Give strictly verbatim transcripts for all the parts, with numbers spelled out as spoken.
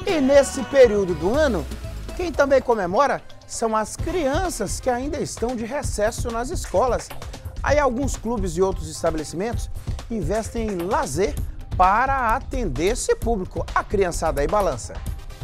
E nesse período do ano, quem também comemora são as crianças que ainda estão de recesso nas escolas. Aí alguns clubes e outros estabelecimentos investem em lazer para atender esse público. A criançada aí balança.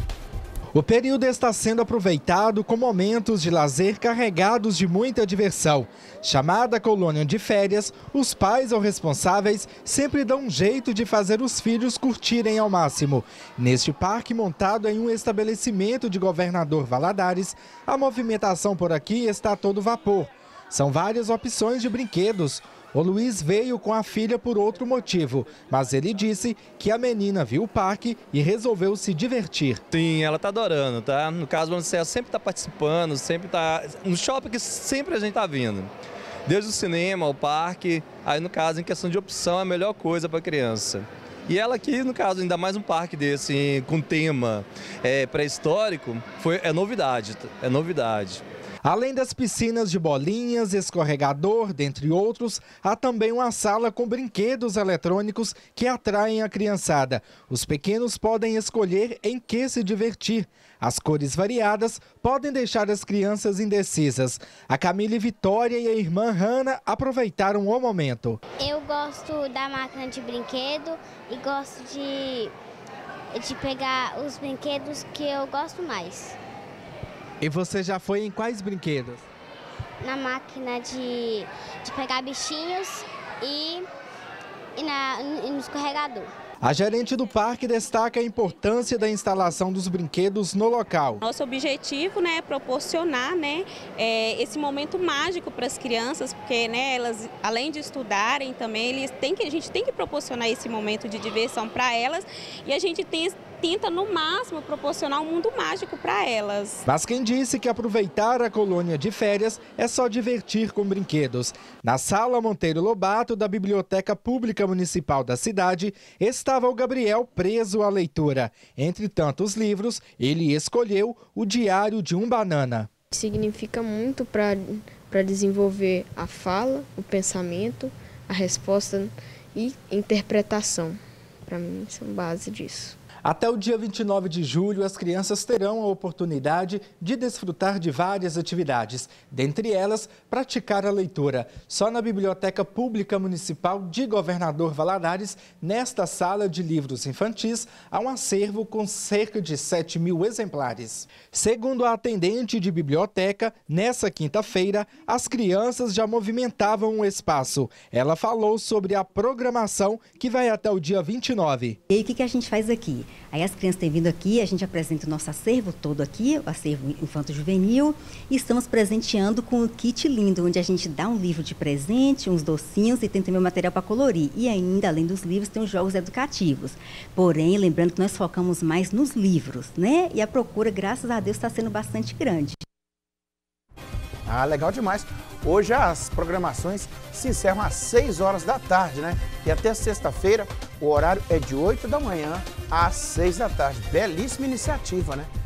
O período está sendo aproveitado com momentos de lazer carregados de muita diversão. Chamada colônia de férias, os pais ou responsáveis sempre dão um jeito de fazer os filhos curtirem ao máximo. Neste parque montado em um estabelecimento de Governador Valadares, a movimentação por aqui está a todo vapor. São várias opções de brinquedos. O Luiz veio com a filha por outro motivo, mas ele disse que a menina viu o parque e resolveu se divertir. Sim, ela tá adorando, tá? No caso, você sempre está participando, sempre tá no shopping que sempre a gente tá vindo. Desde o cinema, ao parque, aí no caso, em questão de opção, é a melhor coisa para a criança. E ela aqui, no caso, ainda mais um parque desse, com tema é, pré-histórico, foi, é novidade, é novidade. Além das piscinas de bolinhas, escorregador, dentre outros, há também uma sala com brinquedos eletrônicos que atraem a criançada. Os pequenos podem escolher em que se divertir. As cores variadas podem deixar as crianças indecisas. A Camille Vitória e a irmã Hanna aproveitaram o momento. Eu gosto da máquina de brinquedo e gosto de, de pegar os brinquedos que eu gosto mais. E você já foi em quais brinquedos? Na máquina de, de pegar bichinhos e, e, na, e no escorregador. A gerente do parque destaca a importância da instalação dos brinquedos no local. Nosso objetivo, né, é proporcionar, né, é, esse momento mágico para as crianças, porque, né, elas, além de estudarem também, eles têm que, a gente tem que proporcionar esse momento de diversão para elas e a gente tem tenta, no máximo, proporcionar um mundo mágico para elas. Mas quem disse que aproveitar a colônia de férias é só divertir com brinquedos? Na sala Monteiro Lobato da Biblioteca Pública Municipal da cidade, estava o Gabriel preso à leitura. Entre tantos livros, ele escolheu o Diário de um Banana. Significa muito para para desenvolver a fala, o pensamento, a resposta e interpretação. Para mim, são base disso. Até o dia vinte e nove de julho, as crianças terão a oportunidade de desfrutar de várias atividades, dentre elas, praticar a leitura. Só na Biblioteca Pública Municipal de Governador Valadares, nesta sala de livros infantis, há um acervo com cerca de sete mil exemplares. Segundo a atendente de biblioteca, nessa quinta-feira, as crianças já movimentavam o espaço. Ela falou sobre a programação que vai até o dia vinte e nove. E aí, o que que a gente faz aqui? Aí as crianças têm vindo aqui, a gente apresenta o nosso acervo todo aqui, o acervo infanto-juvenil, e estamos presenteando com o kit lindo, onde a gente dá um livro de presente, uns docinhos e tem também o material para colorir. E ainda, além dos livros, tem os jogos educativos. Porém, lembrando que nós focamos mais nos livros, né? E a procura, graças a Deus, está sendo bastante grande. Ah, legal demais. Hoje as programações se encerram às seis horas da tarde, né? E até sexta-feira o horário é de oito da manhã às seis da tarde. Belíssima iniciativa, né?